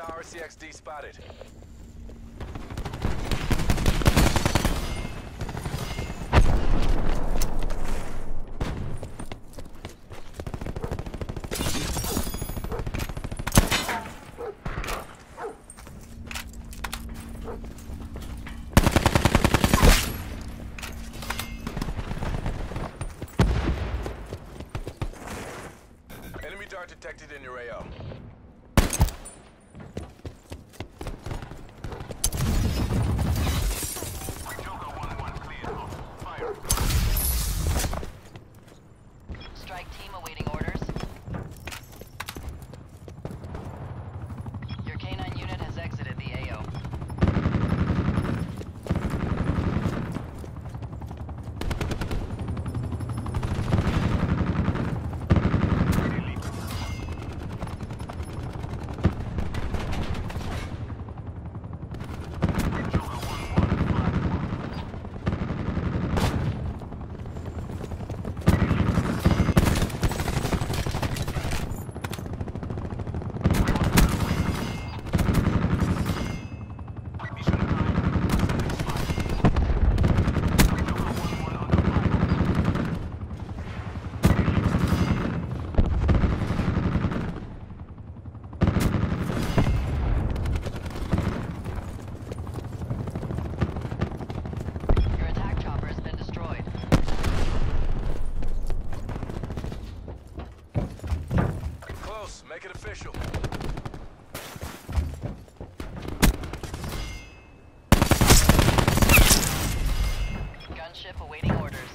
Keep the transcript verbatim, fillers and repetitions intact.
R C X D spotted. Enemy dart detected in your A O. Strike team awaiting orders. Your K nine unit has exited the A O. Your attack chopper has been destroyed. Close. Make it official. Gunship awaiting orders.